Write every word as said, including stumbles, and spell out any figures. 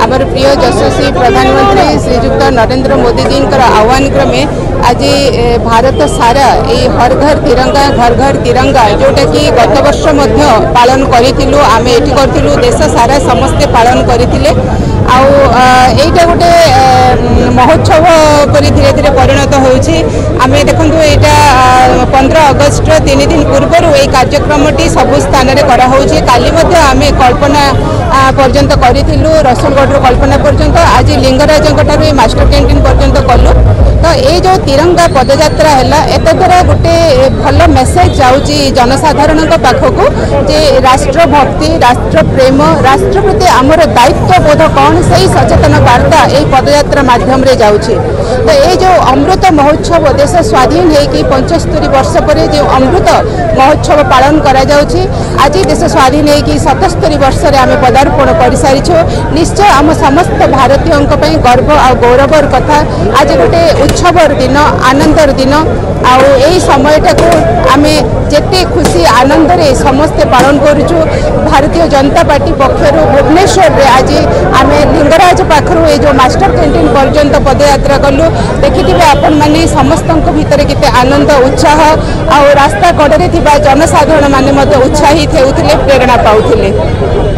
आमर प्रिय यशस्वी प्रधानमंत्री श्रीजुक्त नरेंद्र मोदी जी आह्वान क्रमे आज भारत सारा ये हर घर तिरंगा घर घर तिरंगा जोटा कि गत वर्ष पालन करूँ आम ये करूँ देश सारा समस्ते पालन करते आईटा गोटे महोत्सव पर धीरे धीरे परिणत होमें देखो यहाँ पंद्रह अगस्ट तीन दिन पूर्व ये कार्यक्रमटी सबु स्थान में कराई काली आम कल्पना पर्यंत करूँ रसुलगढ़ कल्पना पर्यंत आज लिंगराज मास्टर कैंटीन पर्यंत कलु तो ये जो तिरंगा पदयात्रा है एत द्वारा गोटे भल मेसेज जाऊँगी जनसाधारण पाखक जे राष्ट्रभक्ति राष्ट्र प्रेम राष्ट्र प्रति आमर दायित्वबोध कौन से सचेतन वार्ता ये पदयात्रा माध्यम रे जाऊँगी तो ये जो अमृत महोत्सव देश स्वाधीन होगी पंचस्तरी वर्ष पर जो अमृत महोत्सव पालन करा जाउछि आज देश स्वाधीन होगी सतस्तरी वर्ष रे आमे पदार्पण कर सारिछु निश्चय आम समस्त भारतीयों गर्व आ गौरवर कथा आज गोटे उत्सवर दिन आनंदर दिन आउ यही समयटा को आमे जेते खुशी आनंद रे समस्ते पालन करूछु भारतीय जनता पार्टी पक्षर भुवनेश्वर रे आज आमे लिंगराज पाखरु ए जो मास्टर कैंटीन पर्यंत पदयात्रा कलु देखिथिबे आपण माने समस्तक भितर केते आनंद उत्साह आ रास्ता कड़े थिबा जनसाधारण माने मते उत्साहित हेउथिले प्रेरणा पाउथिले।